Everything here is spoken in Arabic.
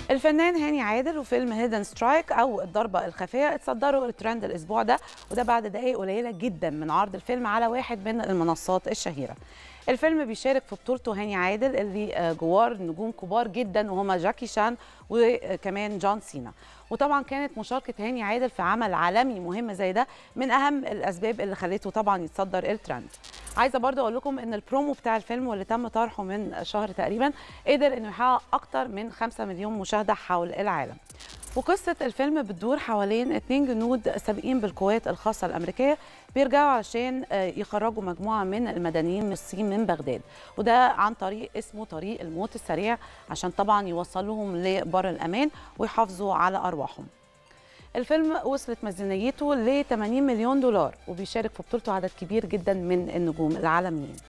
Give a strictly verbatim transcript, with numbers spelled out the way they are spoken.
الفنان هاني عادل وفيلم هيدن سترايك او الضربه الخفيه اتصدروا الترند الاسبوع ده، وده بعد دقائق قليله جدا من عرض الفيلم على واحد من المنصات الشهيره. الفيلم بيشارك في بطولته هاني عادل اللي جوار نجوم كبار جدا وهما جاكي شان وكمان جون سينا. وطبعا كانت مشاركه هاني عادل في عمل عالمي مهم زي ده من اهم الاسباب اللي خلته طبعا يتصدر الترند. عايزه برضه اقول لكم ان البرومو بتاع الفيلم واللي تم طرحه من شهر تقريبا قدر انه يحقق اكتر من خمسة مليون مشاهده حول العالم. وقصه الفيلم بتدور حوالين اتنين جنود سابقين بالقوات الخاصه الامريكيه بيرجعوا عشان يخرجوا مجموعه من المدنيين من الصين من بغداد، وده عن طريق اسمه طريق الموت السريع عشان طبعا يوصلوهم لبر الامان ويحافظوا على ارواحهم. الفيلم وصلت ميزانيته ل ثمانين مليون دولار وبيشارك في بطولته عدد كبير جدا من النجوم العالميين.